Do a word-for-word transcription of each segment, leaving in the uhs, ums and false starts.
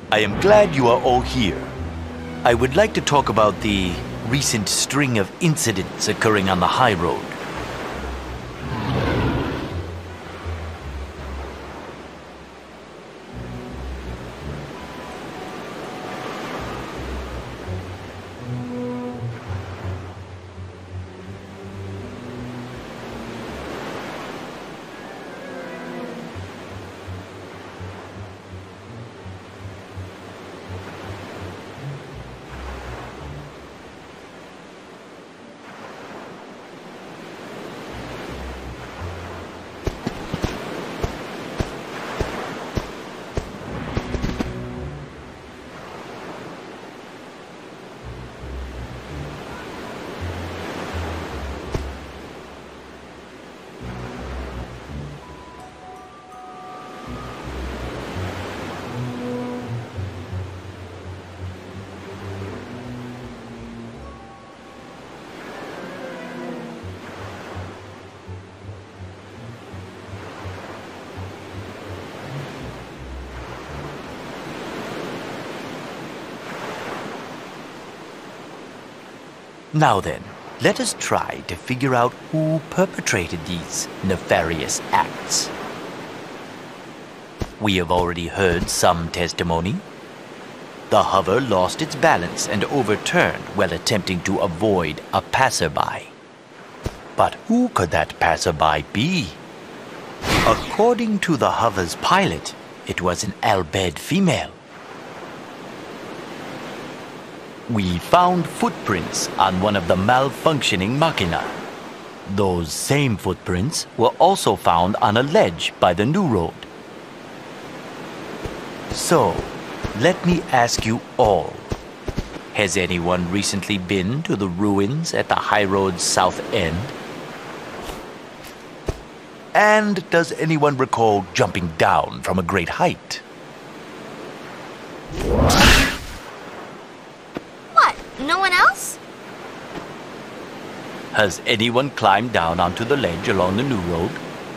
I am glad you are all here. I would like to talk about the recent string of incidents occurring on the Highroad. Now then, let us try to figure out who perpetrated these nefarious acts. We have already heard some testimony. The hover lost its balance and overturned while attempting to avoid a passerby. But who could that passerby be? According to the hover's pilot, it was an Albed female. We found footprints on one of the malfunctioning machina. Those same footprints were also found on a ledge by the new road. So, let me ask you all. Has anyone recently been to the ruins at the Highroad's south end? And does anyone recall jumping down from a great height? No one else? Has anyone climbed down onto the ledge along the new road?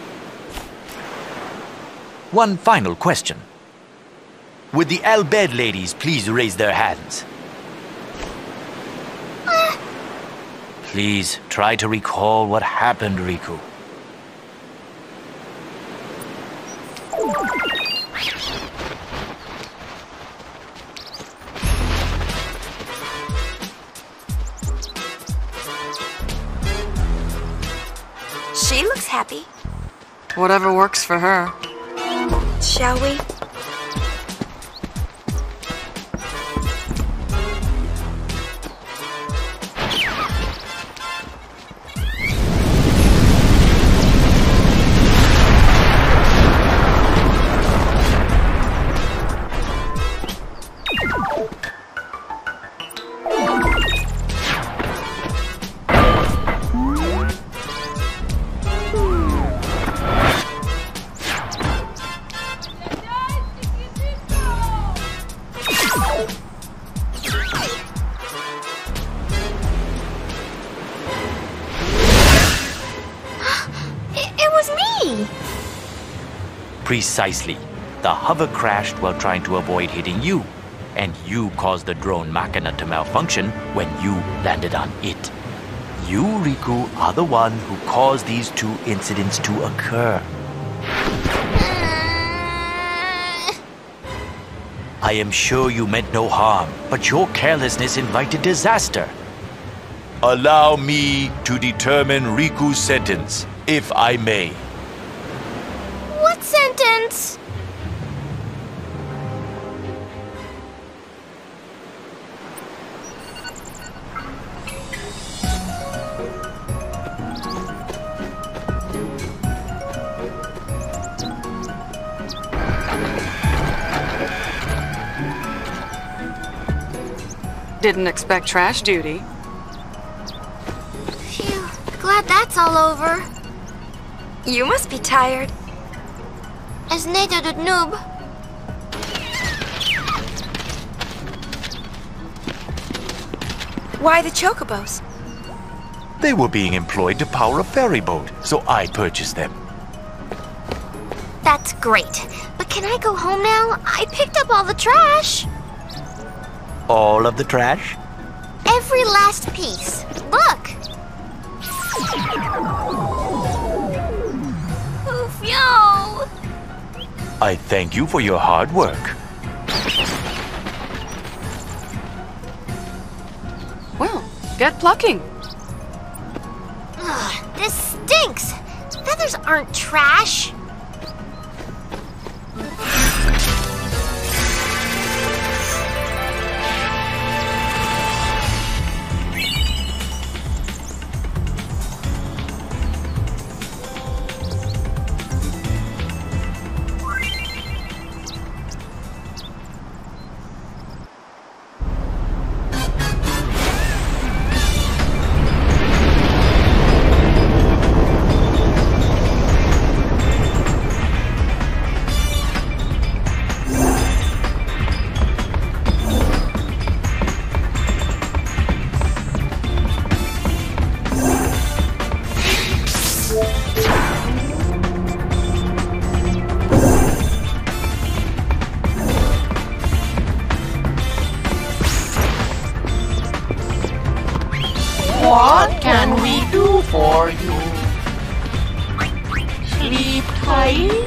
One final question. Would the Albed ladies please raise their hands? Uh. Please try to recall what happened, Riku. She looks happy. Whatever works for her. Shall we? Precisely. The hover crashed while trying to avoid hitting you, and you caused the drone machina to malfunction when you landed on it. You, Riku, are the one who caused these two incidents to occur. I am sure you meant no harm, but your carelessness invited disaster. Allow me to determine Riku's sentence, if I may. What sentence? Didn't expect trash duty. Phew, glad that's all over. You must be tired. As Neda the noob. Why the chocobos? They were being employed to power a ferry boat, so I purchased them. That's great. But can I go home now? I picked up all the trash. All of the trash? Every last piece. Look! Oof, yo! I thank you for your hard work. Well, get plucking. Ugh, this stinks! Feathers aren't trash. What can we do for you? Sleep tight?